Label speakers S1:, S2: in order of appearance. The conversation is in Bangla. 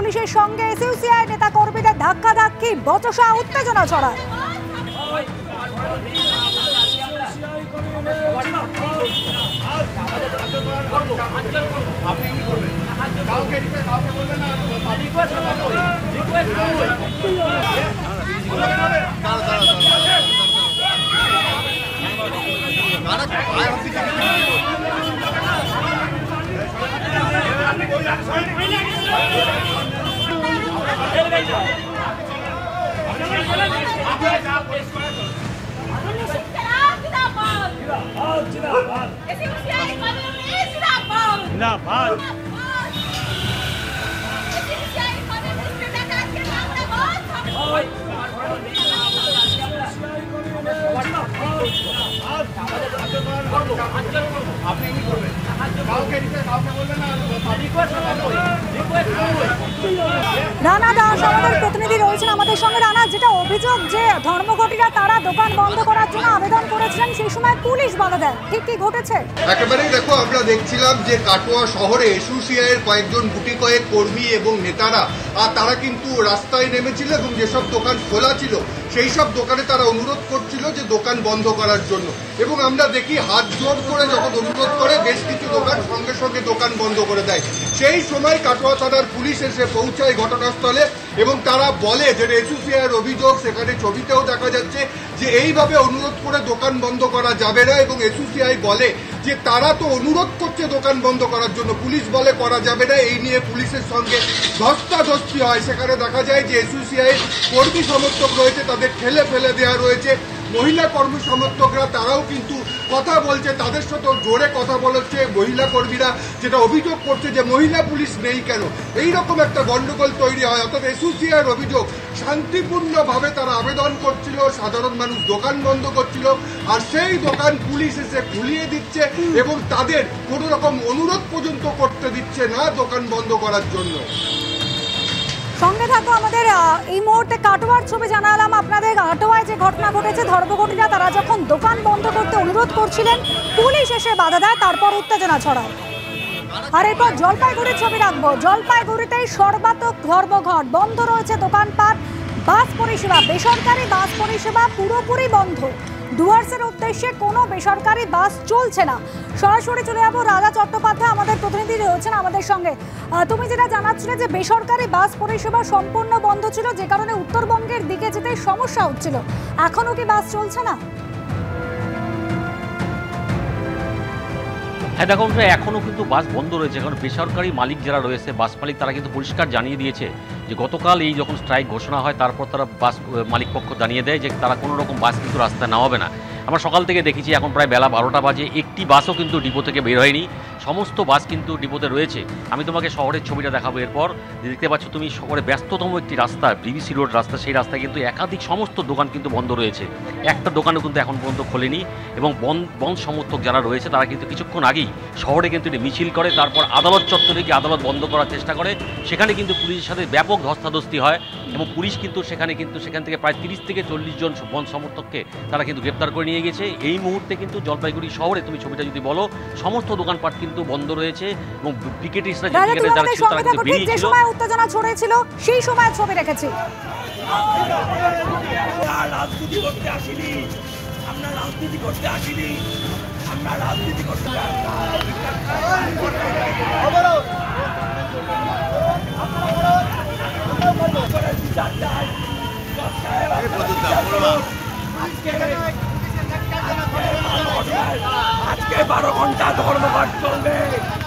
S1: পুলিশের সঙ্গে এসইউসিআই নেতা কর্মীদের ধাক্কাধাক্কি, বচসা, উত্তেজনা ছড়ায়। রানা দাস আমাদের প্রতিনিধি রয়েছেন আমাদের সঙ্গে। রানা, যেটা অভিযোগ যে ধর্মঘটিরা তারা দোকান বন্ধ করার জন্য আবেদন করেছিলেন, সেই সময় পুলিশ বাধা দেয়, ঠিক কি ঘটেছে?
S2: একেবারেই দেখো, আমরা দেখছিলাম যে কাটোয়া শহরে এসইউসিআই এর কয়েকজন গুটি কয়েক কর্মী এবং নেতারা তারা কিন্তু রাস্তায় নেমেছিল এবং যেসব দোকান খোলা ছিল সেই সব দোকানে তারা অনুরোধ করছিল যে দোকান বন্ধ করার জন্য, এবং আমরা দেখি হাত জোর করে যখন অনুরোধ করে বেশ কিছু দোকান সঙ্গে সঙ্গে দোকান বন্ধ করে দেয়। সেই সময় কাটোয়া থানার পুলিশ এসে পৌঁছায় ঘটনাস্থলে এবং তারা বলে যে এসইউসিআই এর অভিযোগ, সেখানে ছবিতেও দেখা যাচ্ছে যে এইভাবে অনুরোধ করে দোকান বন্ধ করা যাবে না, এবং এসইউসিআই বলে যে তারা তো অনুরোধ করছে দোকান বন্ধ করার জন্য, পুলিশ বলে করা যাবে না। এই নিয়ে পুলিশের সঙ্গে ধস্তাধস্তি হয়। সেখানে দেখা যায় যে এসইউসিআই এর কর্মী সমর্থক রয়েছে, তাদের ঠেলে ফেলে দেওয়া রয়েছে। মহিলা কর্মী সমর্থকরা তারাও কিন্তু কথা বলছে, তাদের সাথে জোরে কথা বলছে মহিলা কর্মীরা, যেটা অভিযোগ করছে যে মহিলা পুলিশ নেই কেন, এইরকম একটা গন্ডগোল তৈরি হয়। অর্থাৎ এসইউসিআই এর অভিযোগ শান্তিপূর্ণভাবে তারা আবেদন করছিল, সাধারণ মানুষ দোকান বন্ধ করছিল, আর সেই দোকান পুলিশ এসে খুলিয়ে দিচ্ছে এবং তাদের কোনো রকম অনুরোধ পর্যন্ত করতে দিচ্ছে না দোকান বন্ধ করার জন্য।
S1: সঙ্গে থাকো, আমাদের এই মুহূর্তে কাটোয়ার ছবি জানালাম আপনাদের। কাটোয়ায় যে ঘটনা ঘটেছে, ধর্মঘটিরা তারা যখন দোকান বন্ধ করতে অনুরোধ করছিলেন, পুলিশ এসে বাধা দেয়, তারপর উত্তেজনা ছড়ায়। আর এরপর জলপাইগুড়ির ছবি রাখবো। জলপাইগুড়িতেই সর্বাত্মক ধর্মঘট, বন্ধ রয়েছে দোকানপাট, বাস পরিষেবা, বেসরকারি বাস পরিষেবা পুরোপুরি বন্ধ। ডুয়ার্সের উদ্দেশ্যে কোনো বেসরকারি বাস চলছে না। সরাসরি চলে যাবো, রাজা চট্টোপাধ্যায় আমাদের প্রতিনিধি রয়েছেন আমাদের সঙ্গে। তুমি যেটা জানাচ্ছিলে যে বেসরকারি বাস পরিষেবা সম্পূর্ণ বন্ধ ছিল, যে কারণে উত্তরবঙ্গের দিকে যেতে সমস্যা হচ্ছিল, এখনো কি বাস চলছে না?
S3: হ্যাঁ দেখুন, এখনও কিন্তু বাস বন্ধ রয়েছে, কারণ বেসরকারি মালিক যারা রয়েছে, বাস মালিক, তারা কিন্তু পরিষ্কার জানিয়ে দিয়েছে যে গতকাল এই যখন স্ট্রাইক ঘোষণা হয় তারপর তারা বাস মালিক পক্ষ জানিয়ে দেয় যে তারা কোনো রকম বাস কিন্তু রাস্তায় নামাবে না। আমরা সকাল থেকে দেখেছি, এখন প্রায় বেলা 12টা বাজে, একটি বাসও কিন্তু ডিপো থেকে বের হয়নি, সমস্ত বাস কিন্তু ডিপোতে রয়েছে। আমি তোমাকে শহরের ছবিটা দেখাবো এরপর। দেখতে পাচ্ছ তুমি শহরে ব্যস্ততম একটি রাস্তা, ডিবিসি রোড রাস্তা, সেই রাস্তায় কিন্তু একাধিক সমস্ত দোকান কিন্তু বন্ধ রয়েছে, একটা দোকানও কিন্তু এখন পর্যন্ত খোলেনি। এবং বন্ধ সমর্থক যারা রয়েছে তারা কিন্তু কিছুক্ষণ আগেই শহরে কিন্তু এটি মিছিল করে, তারপর আদালত চত্বরে গিয়ে আদালত বন্ধ করার চেষ্টা করে। সেখানে কিন্তু পুলিশের সাথে ব্যাপক ধস্তাধস্তি হয় এবং পুলিশ কিন্তু সেখান থেকে প্রায় 30 থেকে 40 জন বন্ধ সমর্থককে তারা কিন্তু গ্রেপ্তার করে নিয়ে গেছে। এই মুহূর্তে কিন্তু জলপাইগুড়ি শহরে তুমি ছবিটা যদি বলো, সমস্ত দোকানপাট কিন্তু বন্ধ রয়েছে এবং পিকেটিস্টরা যে পিকেটে যারা ছিল তারা কিন্তু বেরিয়ে ছিল।
S1: যে সময় উত্তেজনা ছড়িয়েছিল সেই সময় ছবি রেখেছি।
S4: রাজনীতি করতে আসিনি, আমরা রাজনীতি করতে আসিনি, আমরা রাজনীতি করতে আজকে 12 ঘন্টা ধর্মঘট চলবে।